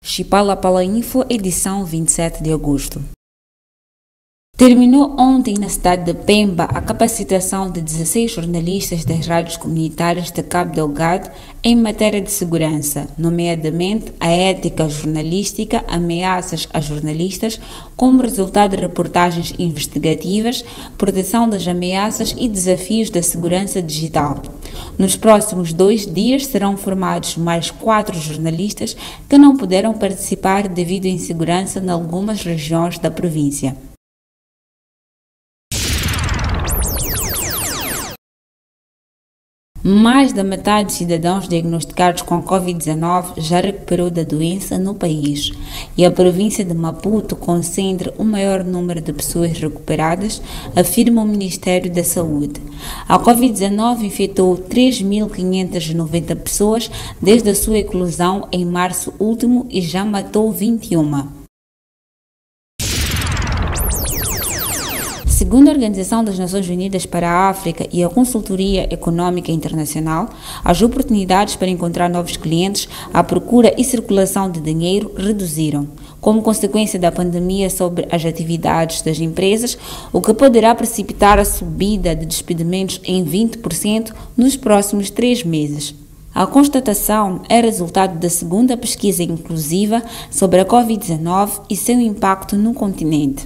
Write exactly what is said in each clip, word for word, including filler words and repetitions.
Chipala Pala Info, edição vinte e sete de agosto. Terminou ontem na cidade de Pemba a capacitação de dezesseis jornalistas das rádios comunitárias de Cabo Delgado em matéria de segurança, nomeadamente a ética jornalística, ameaças a jornalistas, como resultado de reportagens investigativas, proteção das ameaças e desafios da segurança digital. Nos próximos dois dias serão formados mais quatro jornalistas que não puderam participar devido à insegurança em algumas regiões da província. Mais da metade dos cidadãos diagnosticados com covid dezenove já recuperou da doença no país e a província de Maputo concentra o maior número de pessoas recuperadas, afirma o Ministério da Saúde. A covid dezenove infectou três mil quinhentas e noventa pessoas desde a sua eclosão em março último e já matou vinte e uma. Segundo a Organização das Nações Unidas para a África e a Consultoria Econômica Internacional, as oportunidades para encontrar novos clientes, a procura e circulação de dinheiro reduziram, como consequência da pandemia sobre as atividades das empresas, o que poderá precipitar a subida de despedimentos em vinte por cento nos próximos três meses. A constatação é resultado da segunda pesquisa inclusiva sobre a covid dezenove e seu impacto no continente.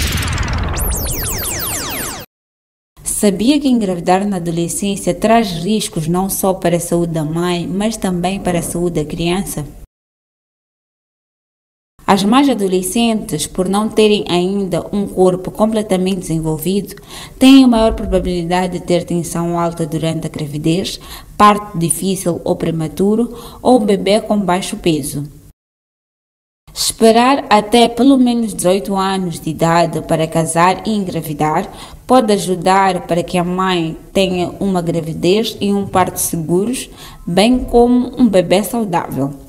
Sabia que engravidar na adolescência traz riscos não só para a saúde da mãe, mas também para a saúde da criança? As mães adolescentes, por não terem ainda um corpo completamente desenvolvido, têm a maior probabilidade de ter tensão alta durante a gravidez, parto difícil ou prematuro, ou bebê com baixo peso. Esperar até pelo menos dezoito anos de idade para casar e engravidar pode ajudar para que a mãe tenha uma gravidez e um parto seguros, bem como um bebê saudável.